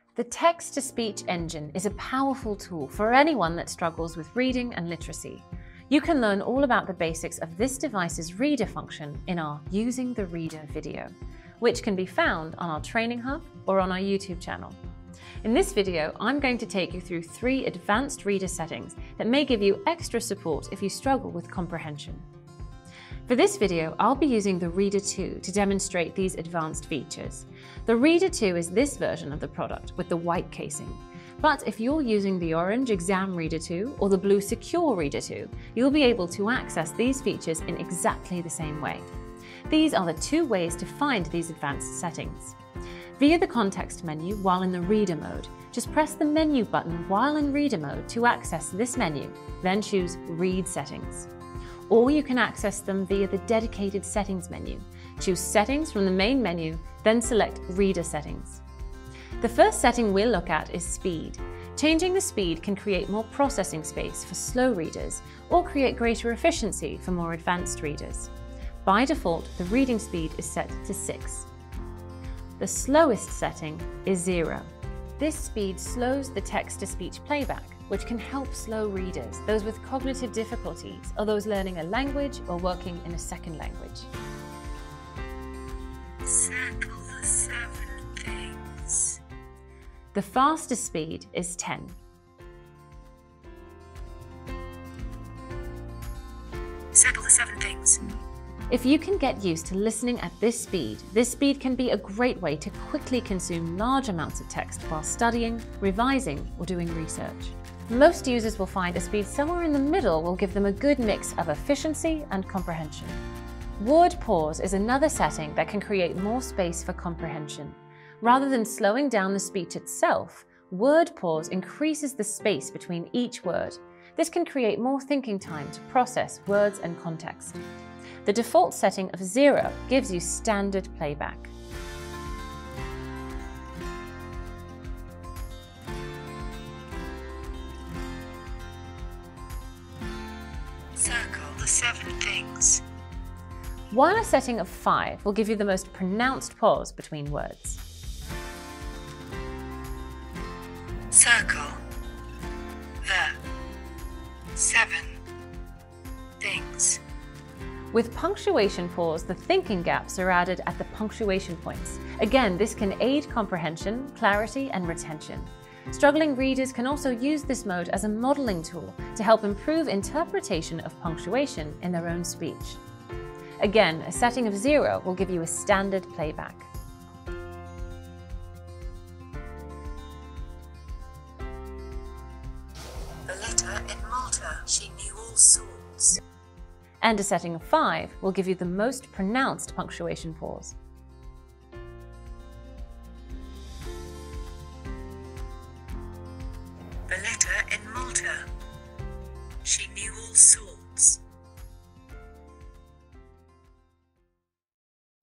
The text-to-speech engine is a powerful tool for anyone that struggles with reading and literacy. You can learn all about the basics of this device's reader function in our Using the Reader video, which can be found on our Training Hub or on our YouTube channel. In this video, I'm going to take you through 3 advanced reader settings that may give you extra support if you struggle with comprehension. For this video, I'll be using the Reader 2 to demonstrate these advanced features. The Reader 2 is this version of the product with the white casing. But if you're using the orange Exam Reader 2 or the blue Secure Reader 2, you'll be able to access these features in exactly the same way. These are the 2 ways to find these advanced settings. Via the context menu while in the Reader mode, just press the menu button while in Reader mode to access this menu, then choose Read Settings. Or you can access them via the dedicated Settings menu. Choose Settings from the main menu, then select Reader Settings. The first setting we'll look at is Speed. Changing the speed can create more processing space for slow readers or create greater efficiency for more advanced readers. By default, the reading speed is set to 6. The slowest setting is 0. This speed slows the text-to-speech playback, which can help slow readers, those with cognitive difficulties, or those learning a language or working in a second language. Circle the 7 things. The fastest speed is 10. Circle the 7 things. If you can get used to listening at this speed can be a great way to quickly consume large amounts of text while studying, revising, or doing research. Most users will find a speed somewhere in the middle will give them a good mix of efficiency and comprehension. Word pause is another setting that can create more space for comprehension. Rather than slowing down the speech itself, word pause increases the space between each word. This can create more thinking time to process words and context. The default setting of 0 gives you standard playback. Circle the 7 things. While a setting of 5 will give you the most pronounced pause between words. Circle the 7 things. With punctuation pause, the thinking gaps are added at the punctuation points. Again, this can aid comprehension, clarity, and retention. Struggling readers can also use this mode as a modeling tool to help improve interpretation of punctuation in their own speech. Again, a setting of 0 will give you a standard playback. The letter in Malta, she knew all sorts. And a setting of 5 will give you the most pronounced punctuation pause. The letter in Malta,